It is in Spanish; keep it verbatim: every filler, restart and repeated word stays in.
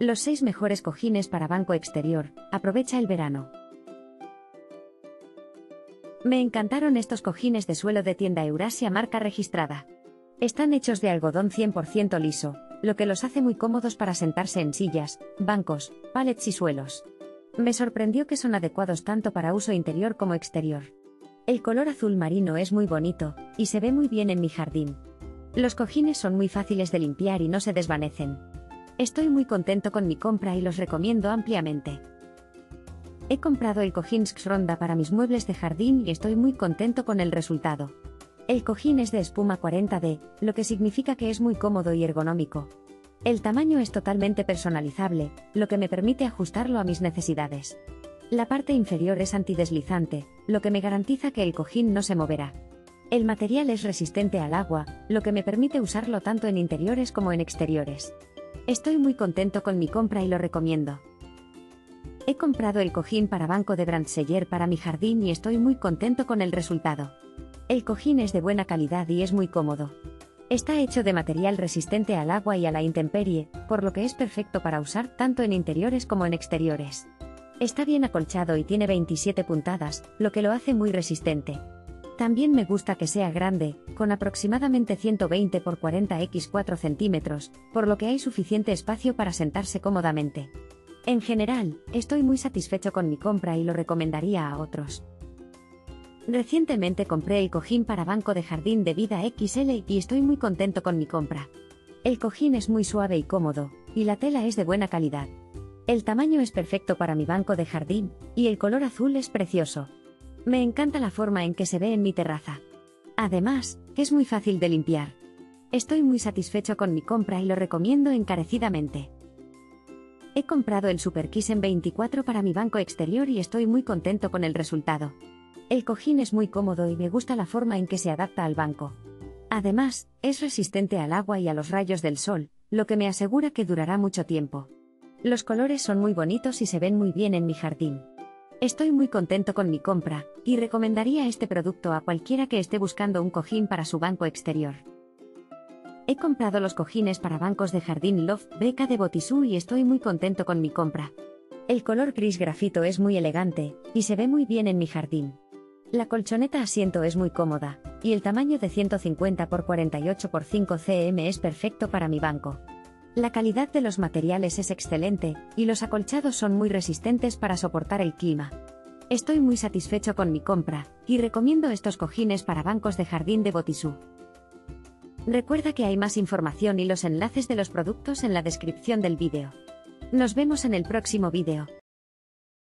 Los seis mejores cojines para banco exterior. Aprovecha el verano. Me encantaron estos cojines de suelo de tienda Eurasia marca registrada. Están hechos de algodón cien por ciento liso, lo que los hace muy cómodos para sentarse en sillas, bancos, palets y suelos. Me sorprendió que son adecuados tanto para uso interior como exterior. El color azul marino es muy bonito, y se ve muy bien en mi jardín. Los cojines son muy fáciles de limpiar y no se desvanecen. Estoy muy contento con mi compra y los recomiendo ampliamente. He comprado el cojín Xronda para mis muebles de jardín y estoy muy contento con el resultado. El cojín es de espuma cuarenta D, lo que significa que es muy cómodo y ergonómico. El tamaño es totalmente personalizable, lo que me permite ajustarlo a mis necesidades. La parte inferior es antideslizante, lo que me garantiza que el cojín no se moverá. El material es resistente al agua, lo que me permite usarlo tanto en interiores como en exteriores. Estoy muy contento con mi compra y lo recomiendo. He comprado el cojín para banco de Brandseller para mi jardín y estoy muy contento con el resultado. El cojín es de buena calidad y es muy cómodo. Está hecho de material resistente al agua y a la intemperie, por lo que es perfecto para usar tanto en interiores como en exteriores. Está bien acolchado y tiene veintisiete puntadas, lo que lo hace muy resistente. También me gusta que sea grande, con aproximadamente ciento veinte por cuarenta por cuatro centímetros, por lo que hay suficiente espacio para sentarse cómodamente. En general, estoy muy satisfecho con mi compra y lo recomendaría a otros. Recientemente compré el cojín para banco de jardín de Vida equis ele y estoy muy contento con mi compra. El cojín es muy suave y cómodo, y la tela es de buena calidad. El tamaño es perfecto para mi banco de jardín, y el color azul es precioso. Me encanta la forma en que se ve en mi terraza. Además, es muy fácil de limpiar. Estoy muy satisfecho con mi compra y lo recomiendo encarecidamente. He comprado el Superkissen veinticuatro para mi banco exterior y estoy muy contento con el resultado. El cojín es muy cómodo y me gusta la forma en que se adapta al banco. Además, es resistente al agua y a los rayos del sol, lo que me asegura que durará mucho tiempo. Los colores son muy bonitos y se ven muy bien en mi jardín. Estoy muy contento con mi compra, y recomendaría este producto a cualquiera que esté buscando un cojín para su banco exterior. He comprado los cojines para bancos de jardín Loft Beca de Botisú y estoy muy contento con mi compra. El color gris grafito es muy elegante, y se ve muy bien en mi jardín. La colchoneta asiento es muy cómoda, y el tamaño de ciento cincuenta por cuarenta y ocho por cinco centímetros es perfecto para mi banco. La calidad de los materiales es excelente, y los acolchados son muy resistentes para soportar el clima. Estoy muy satisfecho con mi compra, y recomiendo estos cojines para bancos de jardín de Botisú. Recuerda que hay más información y los enlaces de los productos en la descripción del vídeo. Nos vemos en el próximo vídeo.